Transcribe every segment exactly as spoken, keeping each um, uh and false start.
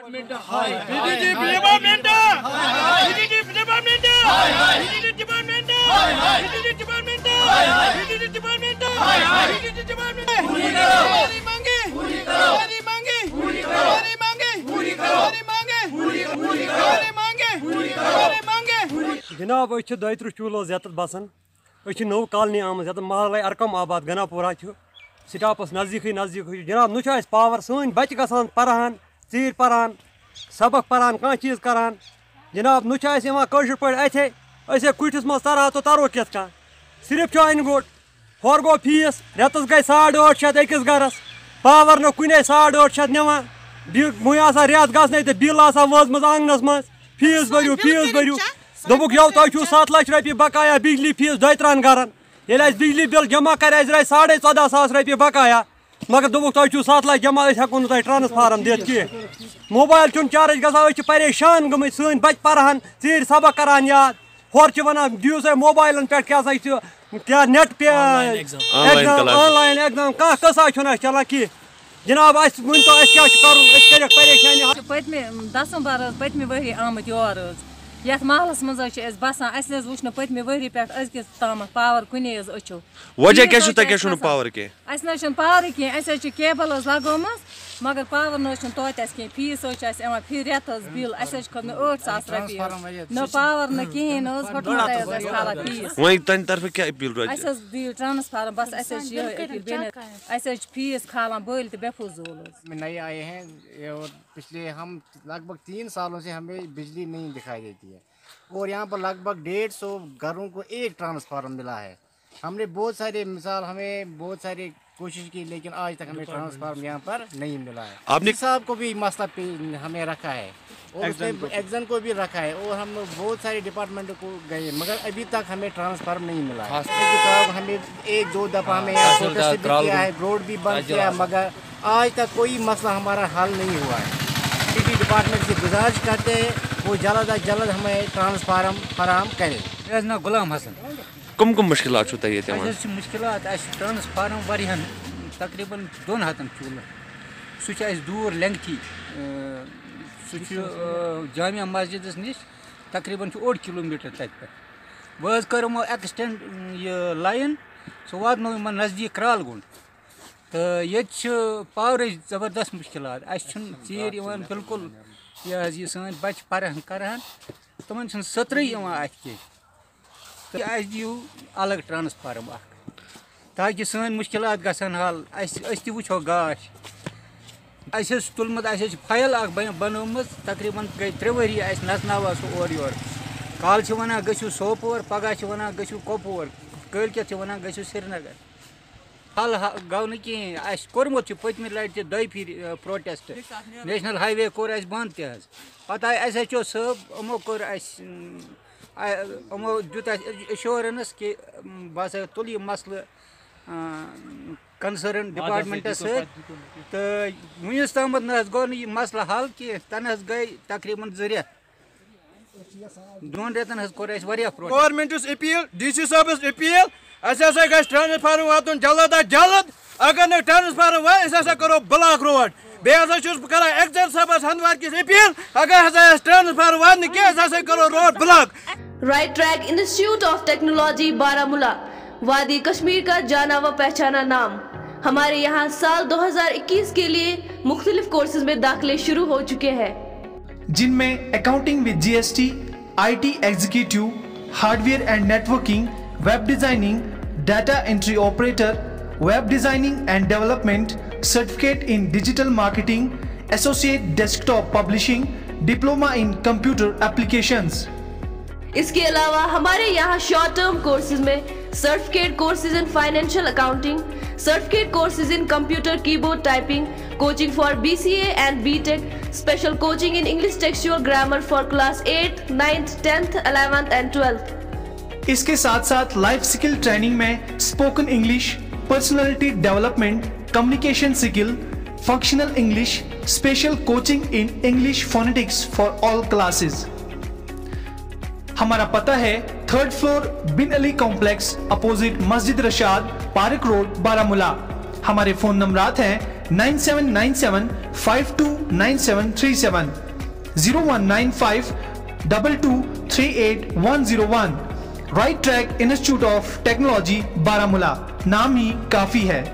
جناب أسۍ چھِ دۄیہِ تٕرٛہ چوٗلہٕ یَتَتھ بسان أسۍ چھِ نٔو کالنی آمٕژ یَتھ محلے ارکم آباد گناپورہ چھُ سٹاپس نزدیٖکٕے نزدیٖکٕے جناب نہٕ چھُ اَسہِ پاور سٲنۍ بچہِ گژھان پران ژیٖرۍ پران سبق پران کانٛہہ چیٖز کران جناب نہٕ چھُ اَسہِ یِوان کٲشِر پٲٹھۍ اَتھے أسۍ ہے کُٹھِس منٛز ترہو تہٕ ترو کِتھ کٔنۍ صرف چھُ اَنہِ گوٚٹ ہورٕ گوٚو فیٖس رٮ۪تس گٔے ساڑ ٲٹھ شیٚتھ أکِس گرس پاور نہٕ کُنے ساڑ ٲٹھ شیٚتھ نِوان وۄنۍ آسان رٮ۪تھ گژھنَے تہٕ بِل آسان وٲژمٕژ آنٛگنس منٛز فیٖس بٔرِو فیٖس بٔرِو دوٚپُکھ یو تۄہہِ چھُو سَتھ لچھ رۄپیہِ بقایا بجلی فیٖس دۄیہِ ترٛہن گرن ییٚلہِ اَسہِ بجلی بِل جمع کرِ اَسہِ درٛاے ساڑے ژۄدہ ساس رۄپیہِ بقایا مگر دوٚپُکھ تۄہہِ چھُو سَتھ لچھ جمع أسۍ ہٮ۪کو نہٕ تۄہہِ ٹرانسفارم دِتھ کینٛہہ موبایل چھُنہٕ چارٕج گژھان أسۍ چھِ پریشان گٔمٕتۍ سٲنۍ بچہِ پرہن ژیٖرۍ سبق کران یاد ہورٕ چھِ ونان دِیِو سا موبایلن پٮ۪ٹھ کیٛاہ سا چھُ کیٛاہ نیٹ پے ایٚگزام آن لاین ایٚگزام کانٛہہ قٕصا چھُنہٕ اَسہِ چلان کینٛہہ جناب اَسہِ ؤنۍتو اَسہِ کیٛاہ چھُ کرُن أسۍ کٔرِکھ پریشٲنی پٔتمہِ دسمبر حظ پٔتمہِ ؤری آمٕتۍ یور حظ یتھ محلس منٛز حظ چھِ أسۍ بسان اَسہِ حظ وٕچھ نہٕ پٔتمہِ ؤری پٮ۪ٹھ أزکِس تامتھ پاور کُنے حظ أچھو وجہ کیٛاہ چھُ تۄہہِ کیٛاہ چھُنہٕ پاور کینٛہہ اَسہِ نہ حظ چھُنہٕ پاورٕے کینٛہہ اَسہِ حظ چھِ کیبل حظ لگٲومٕژ مگر پاور نہ حظ چھُنہٕ توتہِ اَسہِ کینٛہہ فیٖس حظ چھُ اَسہِ یِوان فی رٮ۪تھ حظ بِل اَسہِ حظ چھِ کھٔتمٕتۍ ٲٹھ ساس رۄپیہِ نہ پاور نہ کِہیٖنۍ نہ حظ ہُٹمَٹے حظ اَسہِ کھالان فیٖس وۄنۍ تُہنٛدِ طرفہٕ کیٛاہ اپیٖل روزِ اَسہِ حظ دِیِو ٹرانسفارم بس اَسہِ حظ چھِ یِہوٚے اپیٖل بیٚیہِ اَسہِ حظ چھِ فیٖس کھالان بٔلۍ تہٕ بے فضوٗل حظ نئے آئے ہیں اور پچھلے ہم لگ بھگ تین سالوں سے ہمیں بجلی نہیں دکھائی دیتی ہے اور یہاں پر لگ بھگ ڈیڑھ سو گھروں کو ایک ٹرانسفارم ملا ہے ہم نے بہت سارے مثال ہمیں بہت سارے کوشش کی لیکن آج تک ہمیں ٹرانسفارم یہاں پر نہیں ملا ہے آپ نے صاحب کو بھی مسئلہ پہ ہمیں رکھا ہے اور ایگزن کو بھی رکھا ہے اور ہم بہت سارے ڈپارٹمنٹ کو گئے مگر ابھی تک ہمیں ٹرانسفارم نہیں ملا ہے ہمیں ایک دو دفعہ ہمیں پروٹیسٹ بھی کیا ہے روڈ بھی بند کیا ہے مگر آج تک کوئی مسئلہ ہمارا حل نہیں ہوا ہے سٹی ڈپارٹمنٹ سے گزارش کرتے ہیں وہ جلد از جلد ہمیں ٹرانسفارم فراہم کرے میرا ناو غلام حسن کم کم مشکلات چھو تۄہہِ ییٚتہِ یِوان اَسہِ حظ چھِ مُشکلات اَسہِ ٹرانسفارم واریاہن تقریٖبن دۄن ہتن چوٗلہٕ سُہ چھُ اَسہِ دوٗر لینٛگتھی سُہ چھُ جامع مسجدس نِش تقریٖبن چھُ اوٚڑ کِلوٗ میٖٹر تَتہِ پٮ۪ٹھ وۄنۍ حظ کٔر یِمو ایٚکسٹینٛڈ یہِ لایِن سُہ واتنو یِمن نزدیٖک کرٛال گُنٛڈ تہٕ ییٚتہِ چھِ پاورٕچ زبردست مُشکلات اَسہِ چھُنہٕ ژیٖرۍ یِوان بِلکُل یہِ حظ یہِ سٲنۍ بچہِ پرہن کرہن تِمن چھُنہٕ سٔترٕے یِوان اَتھِ کینٛہہ تہٕ اَسہِ دِیِو الگ ٹرانسفارم اکھ تاکہِ سٲنۍ مُشکلات گژھن حل اَسہِ أسۍ تہِ وٕچھو گاش اَسہِ حظ چھُ تُلمُت اَسہِ حظ چھِ فایل اکھ بنٲومٕژ تقریٖبن گٔے ترٛےٚ ؤری اَسہِ نژناوان سُہ اورٕ یورٕ کالہٕ چھِ ونان گٔژھِو سوپور پگہہ چھِ ونان گٔژھِو کۄپوور کٲلکٮ۪تھ چھِ ونان گٔژھِو سرینگر حل گوٚو نہٕ کِہیٖنۍ اَسہِ کوٚرمُت چھُ پٔتمہِ لٹہِ تہِ دۄیہِ پھِرِ پروٹیسٹ نیشنل ہاے وے کوٚر اَسہِ بنٛد تہِ حظ پتہٕ آیہِ ایس ایچ او صٲب یِمو کوٚر اَسہِ یِمو دیُت اَسہِ ایشورنس کہِ بہٕ ہسا تُلہٕ یہِ مسلہٕ کنسٲرٕن ڈپارٹمنٹس سۭتۍ تہٕ وُنیُس تامتھ نہ حظ گوٚو نہٕ یہِ مسلہٕ حل کینٛہہ تنہٕ حظ گٔے تقریٖبن زٕ رٮ۪تھ دۄن رٮ۪تن حظ کوٚر اَسہِ واریاہ protest governments appeal D C صٲبس اپیٖل اَسہِ ہسا گژھِ ٹرانسفارم واتُن جلد از جلد اگر نہٕ ٹرانسفارم واتہِ أسۍ ہسا کرو بلاک روڈ بیٚیہِ ہسا چھُس بہٕ کران ایٚگزن صٲبس ہندوار کِس اپیٖل اگر ہسا اَسہِ ٹرانسفارم واتہِ نہٕ کینٛہہ أسۍ ہسا کرو road block right track institute of technology Baramulla وادی کشمیر کا جانا و پہچانا نام ہمارے یہاں سال دو ہزار اکیس کے لیے مختلف کورسز میں داخلے شروع ہو چکے ہیں جن میں accounting with G S T I T executive hardware and networking web designing data entry operator web designing and development certificate in digital marketing associate desktop publishing diploma in computer applications اس کے علاوہ ہمارے یہاں short term courses میں certificate courses in financial accounting certificate courses in computer keyboard typing coaching for B C A and B tech special coaching in English ٹیکسچوئل grammar for class eight ninth tenth eleventh and twelfth اس کے ساتھ ساتھ life skill training میں spoken English personality development communication skill functional English special coaching in English phonetics for all classes. ہمارا پتہ ہے third floor Bin Ali complex opposite مسجد Rashad park road Baramulla. ہمارے فون نمبرات ہیں nine seven nine seven five two nine seven three seven, zero one nine five two two three eight one zero one. Right Track Institute of Technology Baramulla, नाम ही काफी है।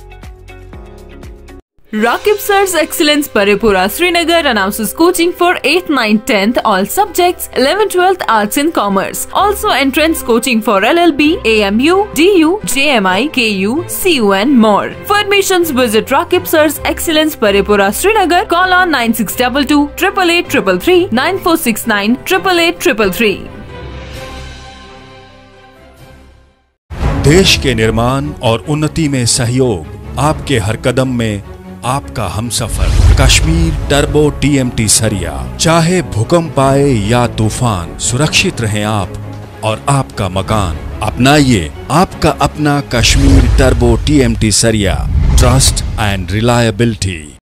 Rakib Sir's Excellence Paripura Srinagar announces coaching for eighth, ninth, tenth all subjects, eleventh, twelfth Arts and Commerce. Also entrance coaching for L L B, A M U, D U, J M I, K U, C U and more. For admissions visit Rakib Sir's Excellence Paripura Srinagar. Call on nine six two two, eight eight eight three three, nine four six nine, eight eight eight three three. देश के निर्माण और उन्नति में सहयोग, आपके हर कदम में आपका हमसफर। कश्मीर टर्बो टीएमटी सरिया, चाहे भूकंप आए या तूफान, सुरक्षित रहें आप और आपका मकान। अपनाइए आपका अपना कश्मीर टर्बो टीएमटी सरिया, ट्रस्ट एंड रिलायबिलिटी।